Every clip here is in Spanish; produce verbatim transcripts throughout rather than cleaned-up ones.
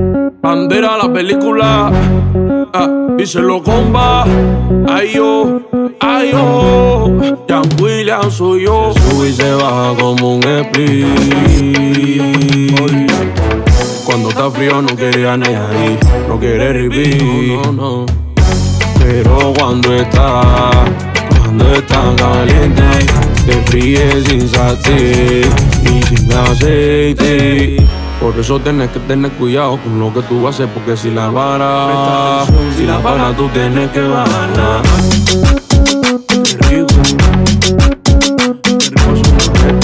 Bandera la película, ah, díselo comba. Ay yo, ay yo, Jan William soy yo. Se sube y se baja como un split. Cuando está frío no quiere a nadie ahí, no quiere repeat. No, no, no. Pero cuando está, cuando está caliente, te fríe sin sartén y sin aceite. Por eso tienes que tener cuidado con lo que tú haces, porque si la vara, si la vara tú tienes que bajarla. Qué rico, qué rico suena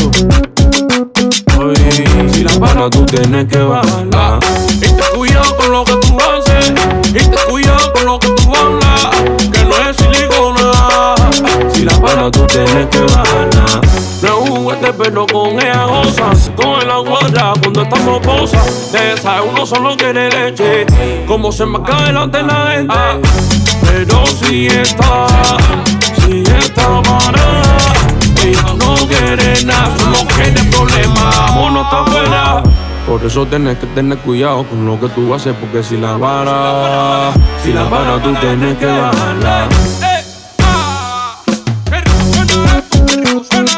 esto. Oye, Si la vara tú tienes que bajarla. y ten cuidado con lo que tú haces, y ten cuidado con lo que tú hablas, que no es silicona. Si la vara tú tienes que bajarla. No es un juguete pero con ella goza. Se coge la guarda cuando está mocosa. De esa uno solo quiere leche, como se marca delante la gente. Pero si está, si está parada, ella no quiere nada, solo quiere problemas, amor no está afuera. Por eso tienes que tener cuidado con lo que tú haces, porque si la vara, si la vara tú tienes que bajarla. Eh, ah, qué rico suena esto, qué rico suena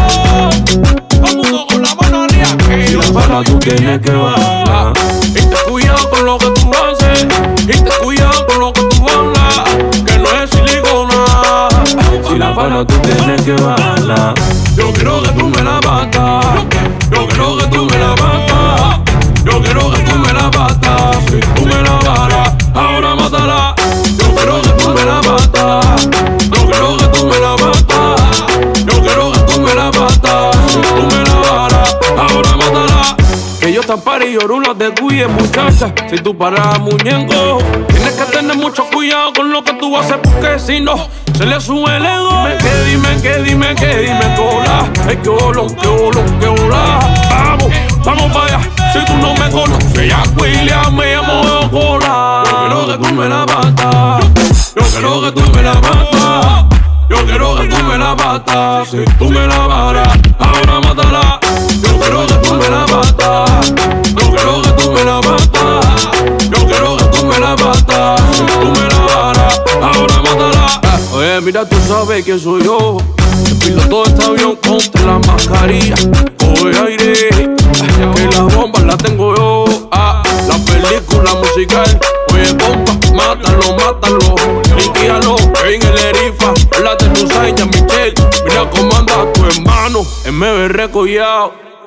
esto. Todo el mundo con la mano arriba, que Si yo la vara tú tienes que bajarla. Y ten cuidado con lo que tú haces, y ten cuidado con lo que tú hablas, que no es silicona. Si la vara tú tienes que bajarla. Yo quiero que tú me la batas, yo quiero que tú me la batas, yo quiero que tú me la batas. Si tú me la varas, ahora mátala. Yo quiero que tú me la batas, yo quiero que tú me la batas, yo quiero que tú me la batas. Si tú me la varas, ahora mátala. Que yo te ampare y orulas te cuide, muchacha. Si tú paras muñeco, tienes que tener mucho cuidado con lo que tú haces, porque si no, se le sube el ego. Dime que, dime que, dime que, dime cola. Ay, que olón, que olón, que olá. Vamos, vamos para allá. Si tú no me conoces, ya William me llamo cola. Yo quiero que tú me la batas, yo quiero que tú me la batas, yo quiero que tú me la batas. Si tú me la varas, ahora mátala. Yo quiero que tú me la batas, yo quiero que tú me la batas, yo quiero que tú me la batas. Si tú me la varas, ahora mátala. Oye, mira, tú sabes que soy yo, el piloto de este avión, ponte la mascarilla. Coge aire, que la bomba la tengo yo. Ah, la película musical. Oye, compa, mátalo, mátalo, liquíalo, en el erifa, la de tu Michelle. Mira cómo anda tu hermano, M B R collado.